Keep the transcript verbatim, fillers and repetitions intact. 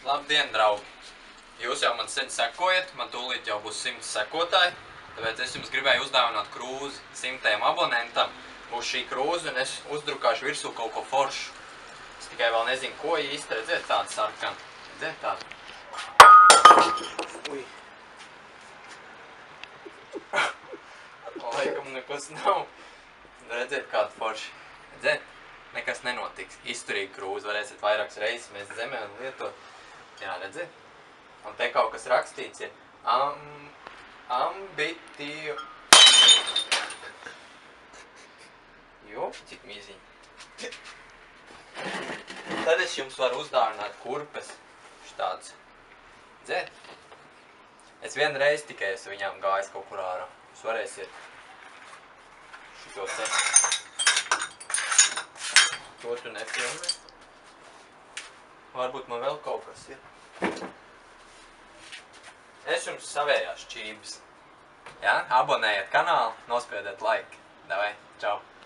Labdien, draugi! Jūs jau man sen sekojat, man tūlīt jau būs simts sekotāji, tāpēc es jums gribēju uzdāvināt krūzi simtajam abonentam. Būs šī krūze un es uzdrukāšu virsū kaut ko foršu. Es tikai vēl nezinu, ko īsti redzēt tādu sarkanu. Redzēt tādu? Ui. Laikam nekas nav. Redzēt kādu foršu. Redzēt? Nekas nenotiks. Izturīgi krūzi varēsiet vairākas reizes mēs zemē un lietot. Jā, redzēt? Un te kaut kas rakstīts ir Am... Ambitio... Jo, cik mīziņi. Tad es jums varu uzdāvināt kurpes. Štāds. Dzēt? Es vienu reizi tikai esmu viņām gājis kaut kur ārā. Jūs varēsiet šito te. To tu nefilmē. Varbūt man vēl kaut kas ir. Es jums savējās čības. Jā? Abonējiet kanālu, nospiediet like. Davai, čau!